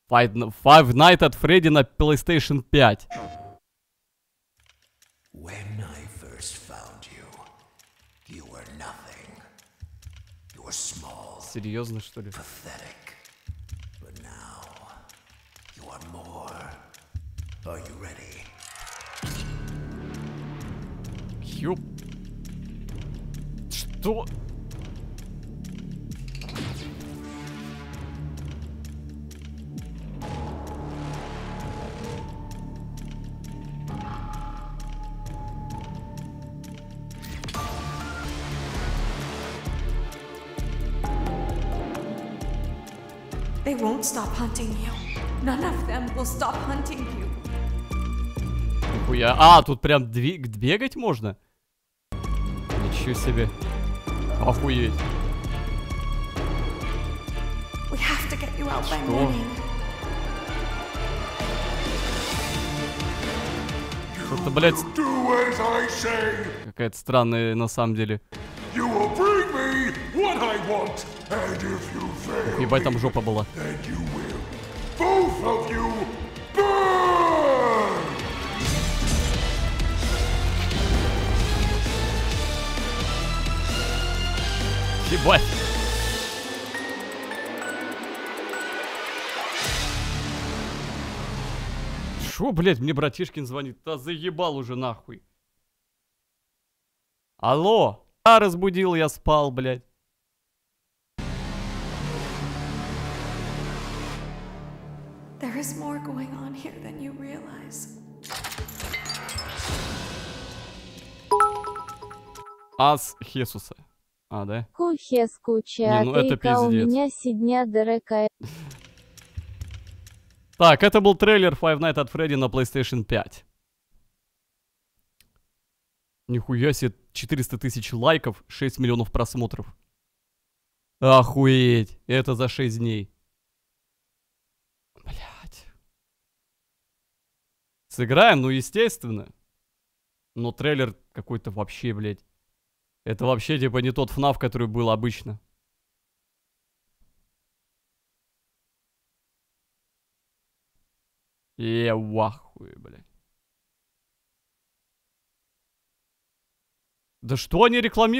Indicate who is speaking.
Speaker 1: Five Nights at Freddy на PlayStation 5.
Speaker 2: When I first found you, you were nothing. You were small,
Speaker 1: Серьезно, что ли?
Speaker 2: pathetic. But now, you are more. Are you ready?
Speaker 1: Ёп. Что?
Speaker 3: They won't stop hunting you. None of them will stop hunting you.
Speaker 1: Нихуя. А, тут прям бегать можно? Ничего себе. Охуеть.
Speaker 3: We have to get you out by
Speaker 1: Что?
Speaker 3: morning.
Speaker 1: Что-то, блядь,
Speaker 2: Do as I say.
Speaker 1: какая-то странная на самом деле.
Speaker 2: You will bring me what I want. And if you fail,
Speaker 1: Ебать, там жопа была.
Speaker 2: then you will. Both of you burn!
Speaker 1: Ебать. Шо, блядь, мне братишкин звонит? Да заебал уже нахуй. Алло. А, разбудил, я спал, блядь.
Speaker 3: There is more going on here than you realize.
Speaker 1: Ас Хесуса. А, да?
Speaker 4: Кухе
Speaker 1: Не, ну это
Speaker 4: скучатыка, у
Speaker 1: пиздец.
Speaker 4: меня сидня дырека.
Speaker 1: Так, это был трейлер Five Nights at Freddy на PlayStation 5. Нихуя себе, 400 тысяч лайков, 6 миллионов просмотров. Охуеть, это за 6 дней. Блять. Сыграем, ну естественно. Но трейлер какой-то вообще, блядь. Это вообще типа не тот FNAF, который был обычно. Я в ахуе, блядь. Да что они рекламируют?